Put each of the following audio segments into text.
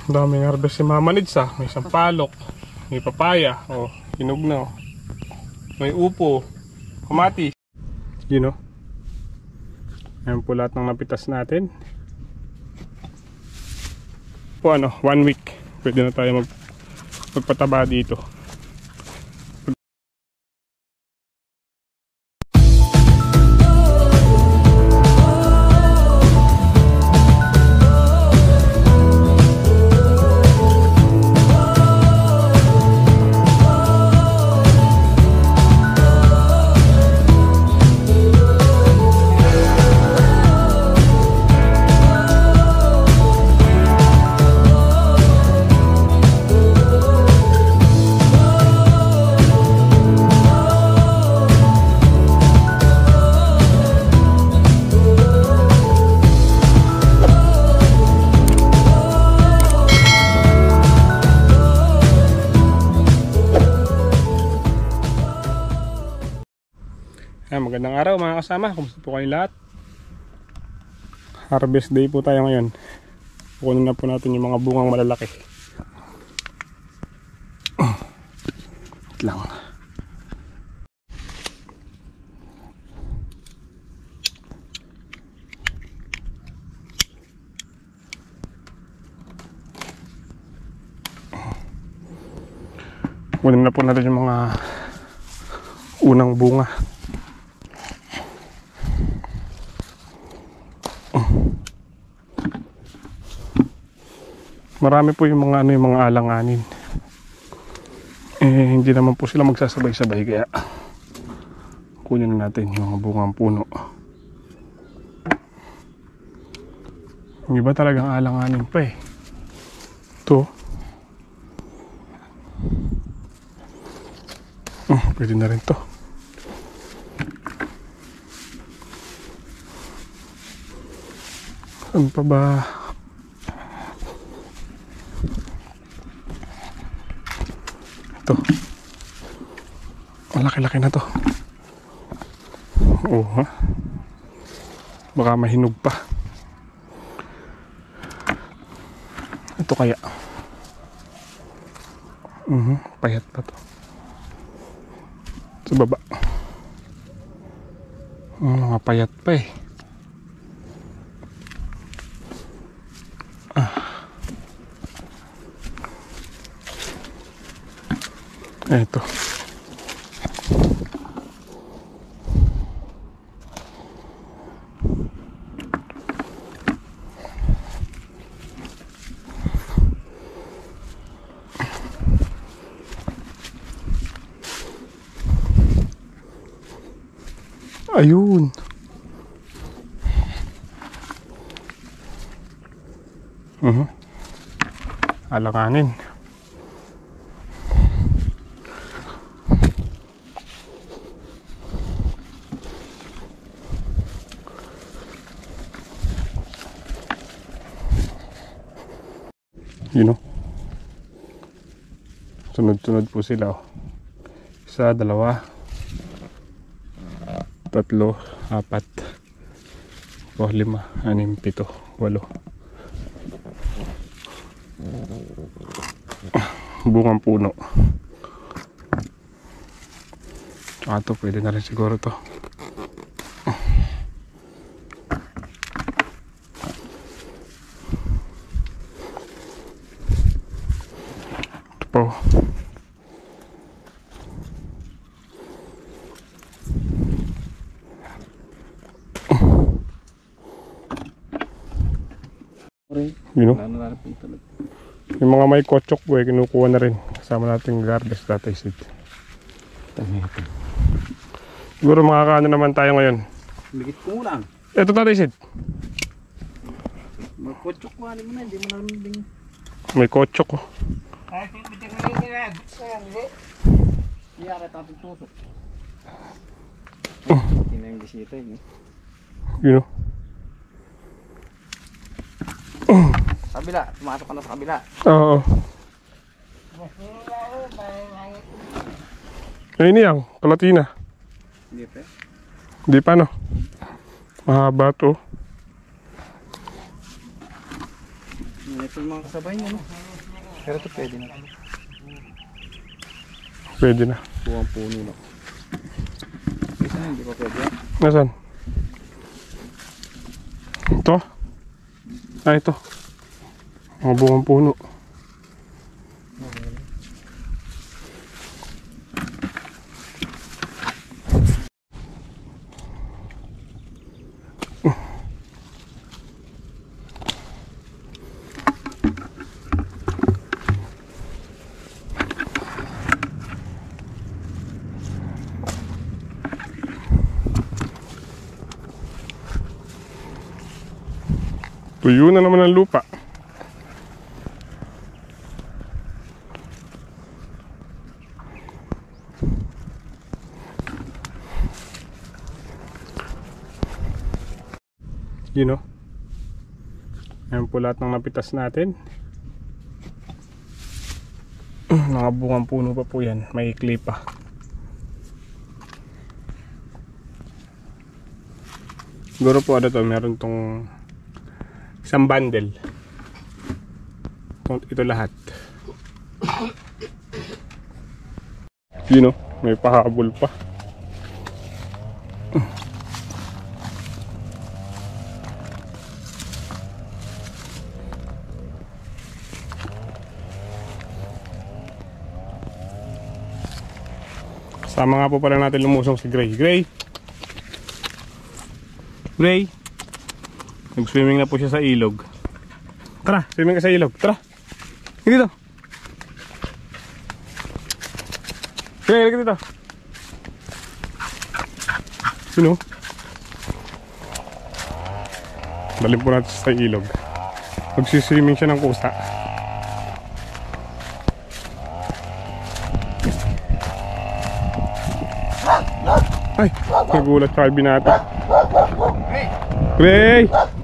Daming harvest si Mama Nids ah. May sampalok, may papaya, oh, hinog na oh. May upo, kamatis. You know. Ayan po lahat ng napitas natin. Po ano, 1 week. Pwede na tayo magpataba dito. Magandang araw mga kasama, kumusta po kayo lahat? Harvest day po tayo ngayon. Kunin na po natin yung mga bungang malalaki. Wait lang. Kunin na po natin yung mga unang bunga. Marami po yung mga yung mga alanganin. Hindi naman po sila magsasabay-sabay kaya kunin na natin yung mga bungang puno. Yung iba talagang alanganin pa eh. Ito. Pwede na rin to. Saan pa ba? Ito. Malaki-laki na to. Oo ha. Baka mahinog pa. Ito kaya. Payat pa to. Sa baba. Mga payat pa eh. Ito. Ayun. Alanganin. You know, sunod-sunod po sila oh. 1, 2, 3, 4, 5, 6, 6, 7, 8. Bungang puno. Tsaka ito pwede na rin siguro to. Po. You know? Yung mga may kotsok po kinukuha na rin. Kasama natin garbage tatay seed. Siguro makakaano naman tayo ngayon. Bigit ko lang. Ito tatay seed. May kotsok ko mo na, hindi mo namin din. May kotsok ko. Iyara tapos tusok. Hindi na yung bisita yun. You know? Kabila, tumasok ka na sa kabila. Oo. Ayun niyang, kalatina. Hindi pa. Hindi pa no? Mahaba to. Ito yung mga kasabay niya, no? Pero ito pwede na. Pwede na. Buwang puno na. Isa na, hindi pa pwede. Nasaan? Ito? Ah, ito. Mga bungang puno. Tuyo na naman ang lupa. You know? Ayan po lahat ng napitas natin. Nakabungang puno pa po yan. May ikli pa. Siguro po ano to, meron tong isang bundle. Ito lahat. You know, may pahabol pa. Sama nga po pala natin lumusong si Gray. Gray! Gray! Nag-swimming na po siya sa ilog. Tara, swimming ka sa ilog. Tara! Dito! Gray, halika dito! Sino? Dalhin po natin sa ilog. Magsiswimming siya ng kusa. Ay, nagulat ka binata. Gray!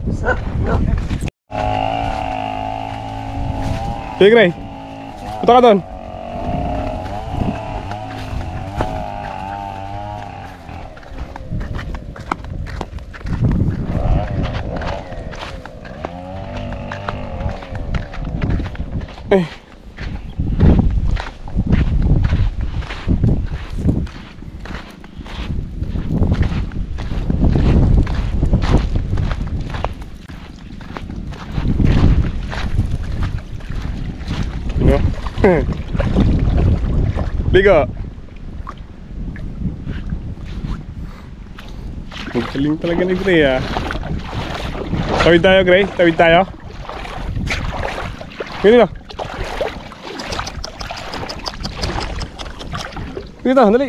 Hey Gray! Punta ka doon! Eh. Ligo. Ang galing talaga ni Gray ah. Tawid tayo Gray, tawid tayo. Dito. Dito, dali.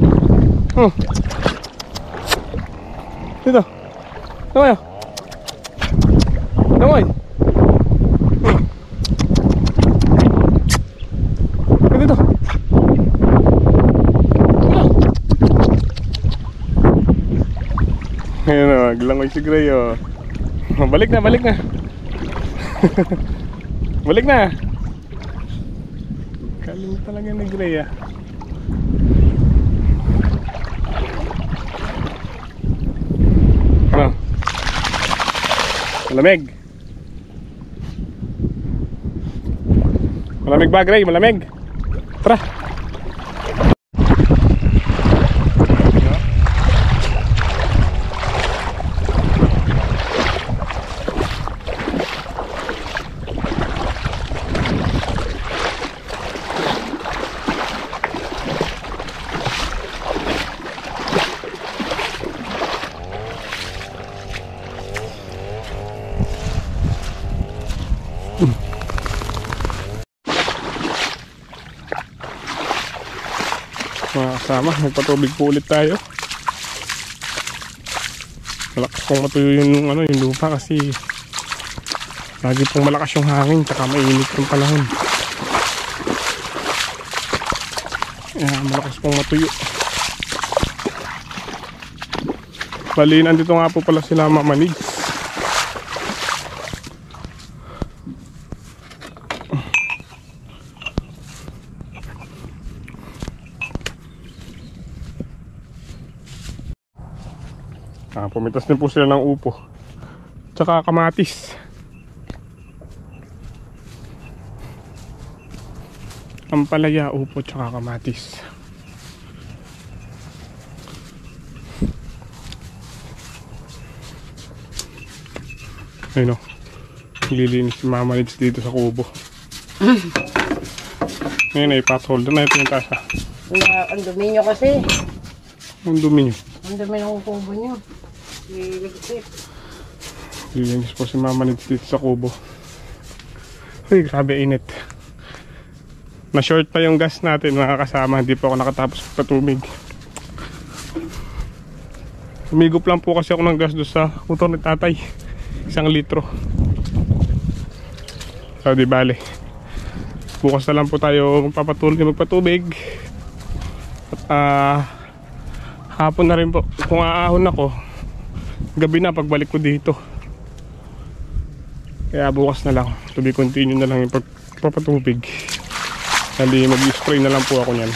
Dito. Tamayo. Tamoy. Dito. Ayun o, maglangoy si Gray o. Balik na, balik na. Balik na. Galing talaga ni Gray ah. Ano? Malamig. Malamig ba Gray? Malamig. Tara. Mga kasama, magpatubig po ulit tayo. Malakas pong matuyo yung, yung lupa kasi lagi pong malakas yung hangin tsaka mainit yung panahon. Malakas pong matuyo. Bali, nandito nga po pala sila Mama Nids. Pumitas din po sila ng upo tsaka kamatis. ampalaya, upo, tsaka kamatis. Ayun o, lilinis si Mama Lids dito sa kubo. Ngayon ay pot-holder na ito yung tasa. Ang dumi nyo kasi. Ang dumi nyo. Ang dumi ng kubo nyo. Liligpit. Lilinis po si Mama Lids dito sa kubo. Uy, grabe init. Na-short pa yung gas natin mga kasama. Hindi po ako nakatapos patubig. Umigop lang po kasi ako ng gas doon sa motor ni tatay. 1 litro. So di bale, bukas na lang po tayo magpatubig. At hapon na rin po. Kung aahon ako, gabi na pagbalik ko dito. Kaya bukas na lang, to be continue na lang yung pagpapatubig. Hindi mag-spray na lang po ako nyan.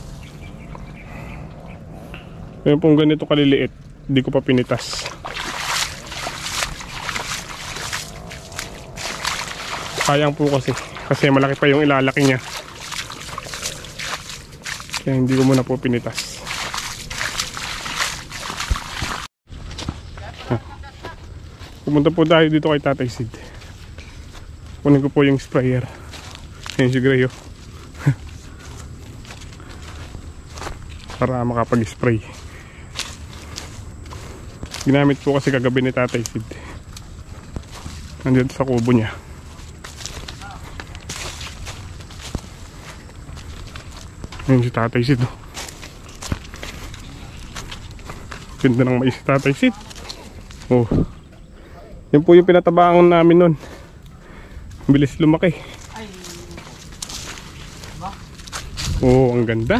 Ngayon pong ganito kaliliit, hindi ko pa pinitas. Sayang po kasi malaki pa yung ilalaki niya. Kaya hindi ko muna po pinitas. Pumunta po tayo dito kay Tatay Sid. Kunin ko po yung sprayer. Ayun si Grayo. Para makapag-spray. Ginamit po kasi kagabi ni Tatay Sid. Nandito sa kubo niya. Ayun si Tatay Sid. Ganda ng mais si Tatay Sid. Oh. Yan po yung pinatabangan namin nun. Bilis lumaki. Oh, ang ganda.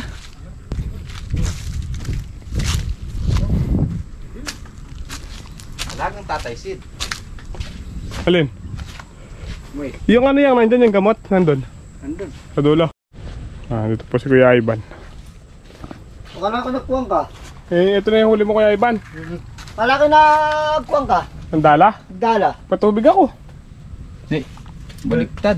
Alagang Tatay Sid. Alin? Wait. Yung ano yan, nandun yung gamot. Nandun. Andun. Sa dulo. Dito po si Kuya Ivan. Akala ko nagpuwang ka. Ito na yung huli mo, Kuya Ivan. Akala ko nagpuwang ka. Ang dala? Dala. Patubig ako. Baliktad.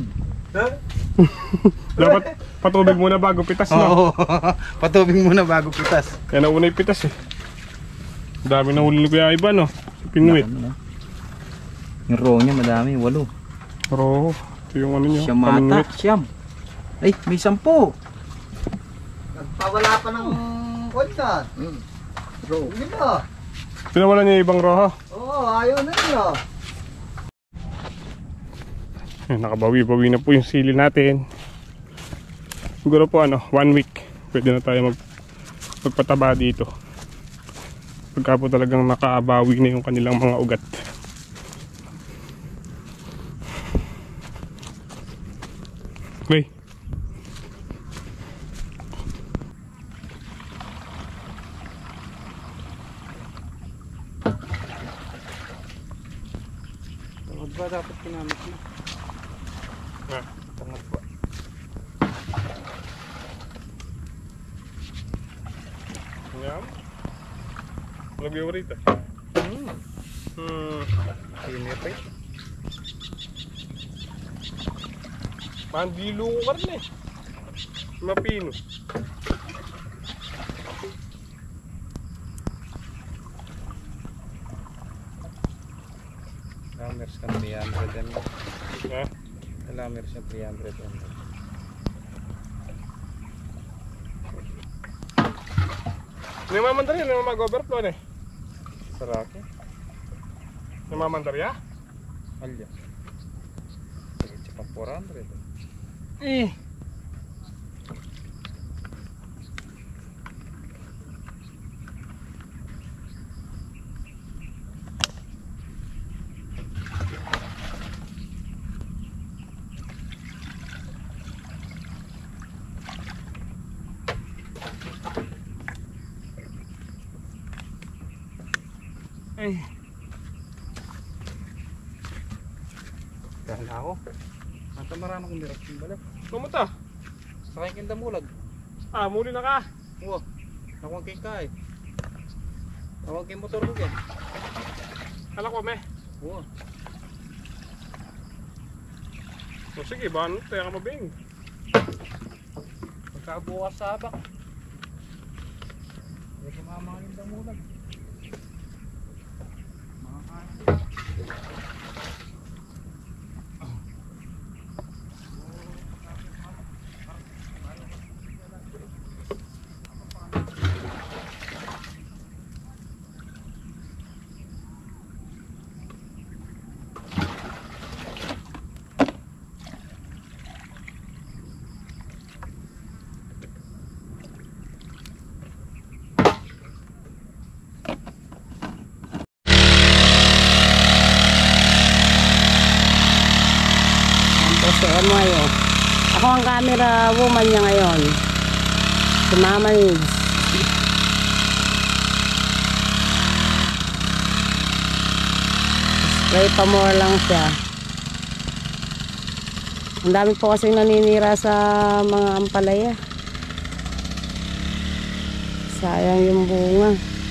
Dapat patubig muna bago pitas, no? Oo. Patubig muna bago pitas. Yan ang unay pitas eh. Dami na huli ni Kuya Ivan, no? Pinuwit. Yung row niya madami, 8. Pero ito yung ano nyo. Siyam mata, siyam. Ay, may 10. Nagpawala pa ng kontan. Bro. Hindi ba? Pinawala niya yung ibang roho. Oo, ayaw na nila. Nakabawi-bawi na po yung sili natin. Siguro po 1 week pwede na tayo magpataba dito. Pagka po talagang nakaabawi na yung kanilang mga ugat. Okay. Tangad ba dapat kinamit mo? Tangad ba? Yan. Lagyan mo rito. Pinipay. Mandilo ko ka rin eh. Mapino. Lamers ka 300 ml. Ha? Lamers ka 300 ml. Namamandar yan, mag-overflow na eh. Saraki. Namamandar ya? Alya. Sige, pang 400. Eh. Ay. Dahil ako. Nata marami kong direct yung balik. Pumunta. Sakay kinda mulag. Muli na ka. Oo. Nakuha kay Kai. Tawag kay motor ko yan. Alam ko, me. Oo. O sige, ba? Ano? Tayo ka mabing. Pagkabukas sabak. May kumamanin daw mulag. Mga kanin. So, ngayon. Ako ang camera woman niya ngayon. Si Mama Nids. Spray pa more lang siya. Ang dami po kasing naninira sa mga ampalaya. Sayang yung bunga.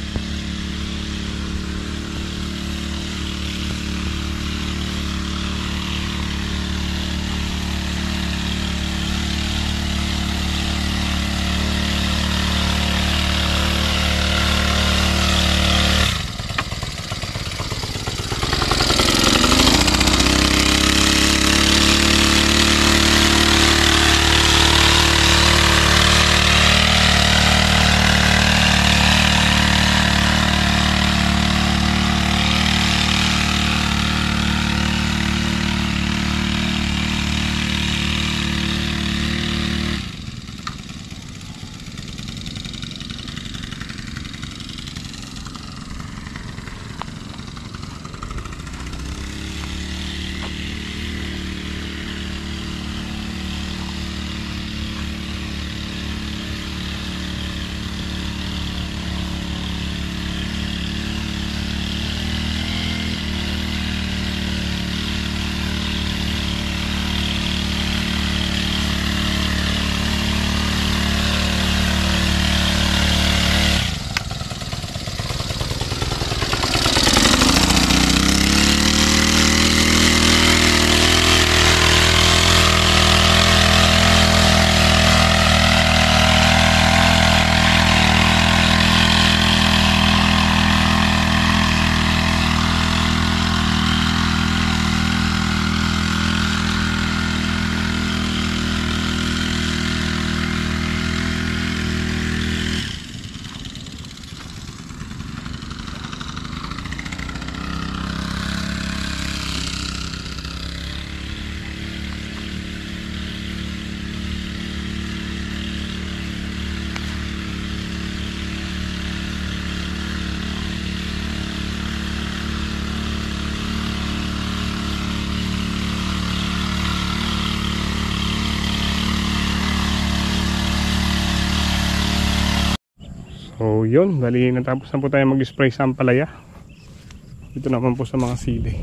So yun, bali natapos na po tayo mag-spray sa ampalaya. Dito naman po sa mga sili.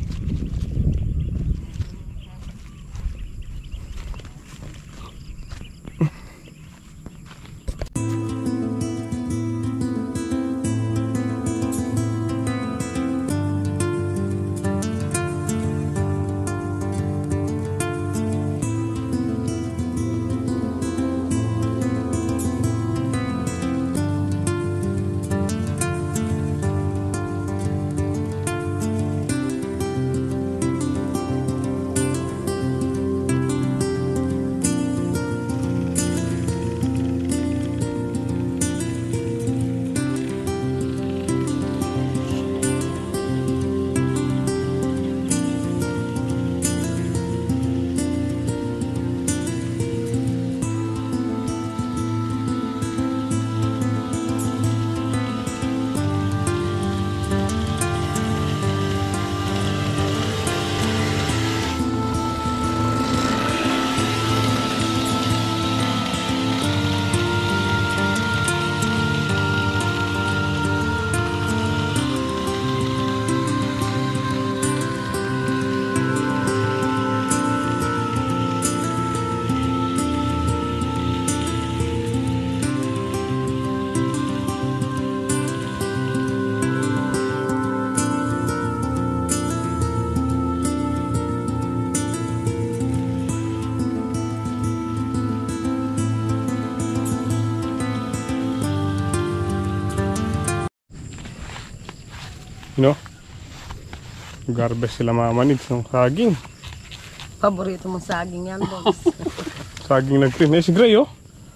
You know? Garbes sila Mama Nids ng saging. Paborito mong saging yan, boss. Saging nag-cream. Eh, si Gray, oh.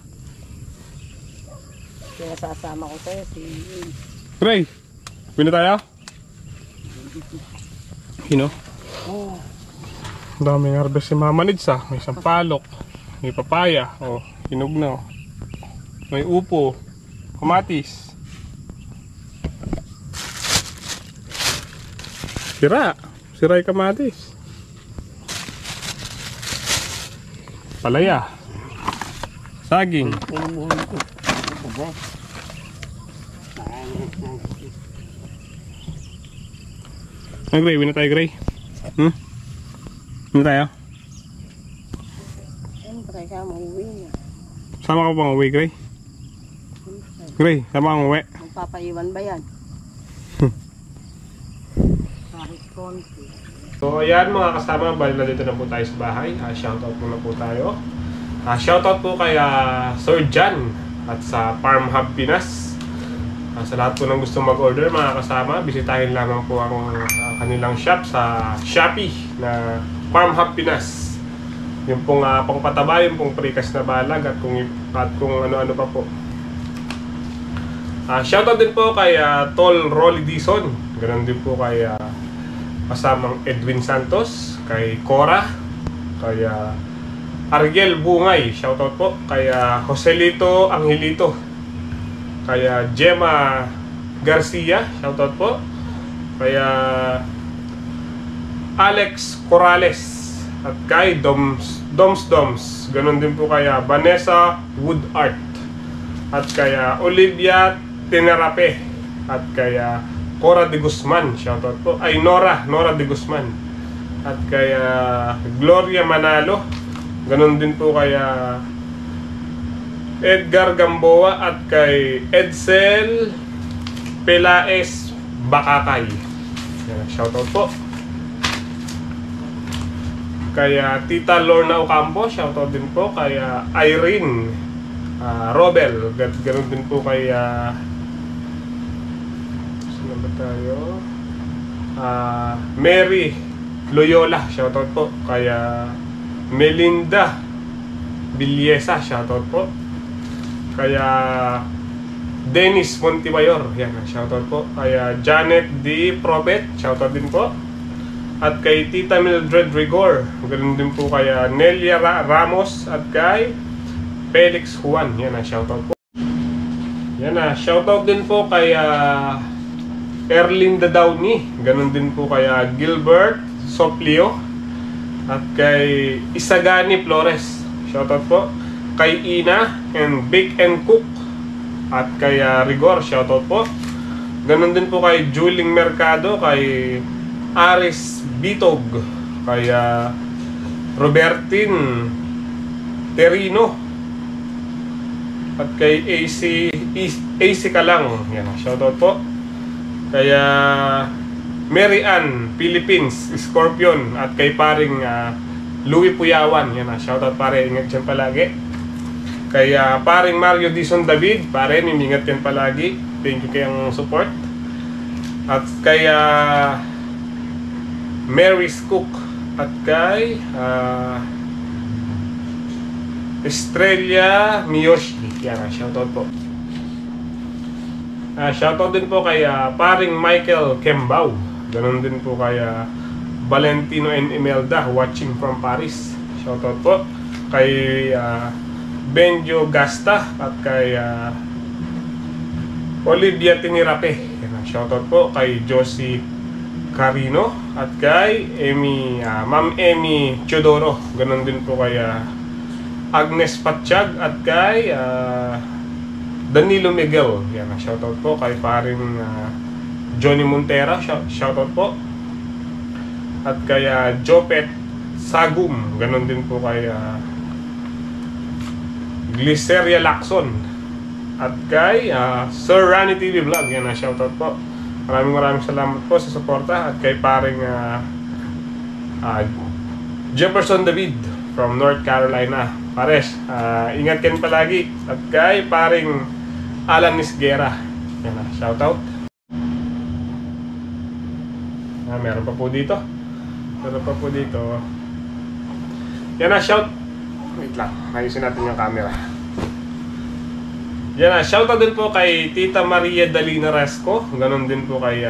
Kaya sasama ko sa'yo si... Gray, pwede tayo? You know? Oh, Ang daming harvest si Mama Nids, ah. May sampalok, may papaya, oh, hinog na, oh. May upo, kamatis. Sira yung kamatis. Palaya. Saging. Ay, Gray, win na tayo, Gray. Win na tayo. siyempre ka mauwi na. Sama ka bang uwi, Gray? Gray, sama kang uwi. Magpapaiwan ba yan? Kahit konti. So ayan mga kasama, bali na dito na po tayo sa bahay. Shoutout muna po tayo. Shoutout po kay Sir Jan at sa Farm Hub Pinas. Sa lahat po ng gusto mag-order mga kasama, bisitahin lamang po ang kanilang shop sa Shopee na Farm Hub Pinas. Yung pong pangpataba, yung pong prekas na balag at kung ano-ano pa po. Shoutout din po kay Tol Rolly Dizon. Ganon din po kay kasamang Edwin Santos, kay Cora, kay Ariel Bungay, shoutout po, kay Joselito Angelito, kay Gemma Garcia, shoutout po, kay Alex Corrales, at kay Doms, ganon din po kay Vanessa Woodart, at kay Olivia Tenerape, at kay Cora de Guzman, shoutout po. Ay, Nora de Guzman. At kay Gloria Manalo. Ganon din po kay Edgar Gamboa at kay Edsel Pelaes Bakakay. Yan, shoutout po. Kay Tita Lorna Ocampo, shoutout din po. Kay Irene Robel. Ganon din po kay tayo Mary Loyola, shoutout po. Kaya Melinda Villesa, shoutout po. Kaya Dennis Montimayor, yan, shoutout po. Kaya Janet D. Probet, shoutout din po. At kay Tita Mildred Rigor, ganoon din po. Kaya Nelia Ramos at kay Felix Juan, yan, shoutout po. Yan, shoutout din po kay Erlinda Downey, ganun din po kaya Gilbert Soplio at kay Isagani Flores, shoutout po. Kay Ina and Bake and Cook at kay Rigor, shoutout po. Ganun din po kay Juling Mercado, kay Aris Bitog, kay Robertine Terino at kay AC Kalang, yan, shoutout po. Kaya Mary Ann Philippines Scorpion at kay paring Louie Puyawan, yan, shoutout pare, ingat dyan palagi. Kaya paring Mario Dizon David, pare, ingat yan palagi, thank you kayong support. At kaya Mary's Cook at kay Estrella Miyoshi, yan, shoutout po. Shoutout din po kay paring Michael Kembao. Ganon din po kay Valentino and Imelda watching from Paris. Shoutout po kay Benjo Gasta at kay Olivia Tinirape. Shoutout po kay Josie Carino at kay Ma'am Amy Chodoro. Ganon din po kay Agnes Patsyag at kay Danilo Miguel, yan, shoutout po. Kay paring Johnny Montera, shoutout po. At kay Jopet Sagum, ganon din po kay Glyceria Lacson. At kay Sir Rani TV Vlog, yan, shoutout po. Maraming salamat po sa suporta. At kay paring Jefferson David from North Carolina. Pares, ingat kayo palagi. At kay paring Alan Nisguera, yan, shoutout. Meron pa po dito. Yan na, shout. Wait lang, ayusin natin yung camera. Yan na, shoutout din po kay Tita Maria Dalina Resco. Ganon din po kay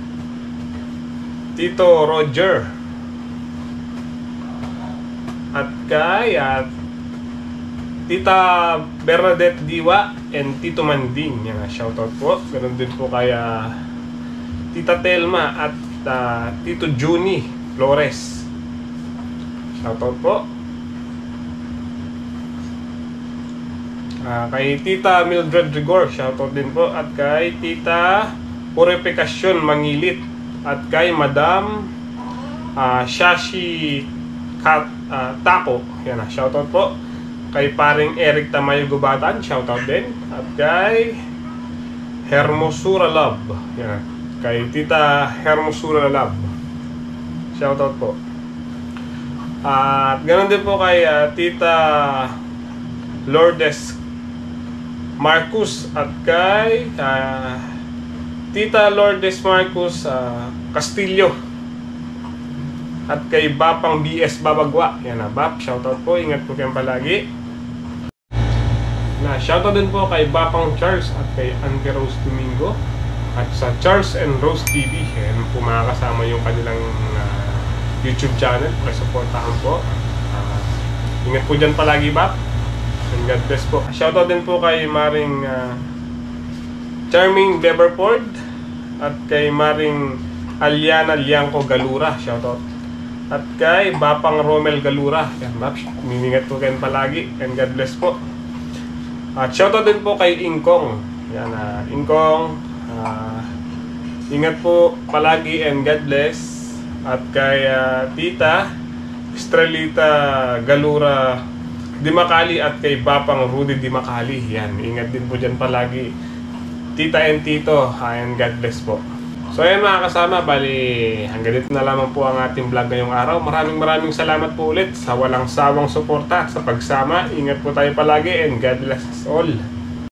Tito Roger. At kay Tita Bernadette Diwa and Tito Manding. Yan na, shoutout po. Ganon din po kay Tita Telma at Tito Juni Flores. Shoutout po. Kay Tita Mildred Rigor, shoutout din po. At kay Tita Purificacion Mangilit. At kay Madam Shashi Taco. Yan na, shoutout po. Kay paring Eric Tamayo Gubatan, shoutout din. At kay Hermosura Love. Yan na, kay Tita Hermosura Love, shoutout po. At ganoon din po kay Tita Lourdes Marcus at kay Tita Lourdes Marcus Castillo at kay Bapang BS Babagwa. Yan na, Bap, shoutout po. Ingat po kayong palagi. Shoutout din po kay Bapang Charles at kay Auntie Rose Domingo at sa Charles and Rose TV. Yan po mga kasama yung kanilang YouTube channel. Pakisuportahan po. Ingat po dyan palagi, Bap. And God bless po. Shoutout din po kay Maring Charming Beverford at kay Maring Aliana Liangco Galura. Shoutout. At kay Bapang Romel Galura. Yan, Bap. Miningat po kayo palagi. And God bless po. At shoutout din po kay Ingkong. Yan, Ingkong. Ingat po palagi and God bless. At kay Tita Estrelita Galura Dimakali at kay Bapang Rudy Dimakali. Yan, ingat din po dyan palagi, Tita and Tito, and God bless po. So ayan mga kasama, bali hanggang dito na lamang po ang ating vlog ngayong araw. Maraming salamat po ulit sa walang sawang suporta at sa pagsama. Ingat po tayo palagi and God bless us all.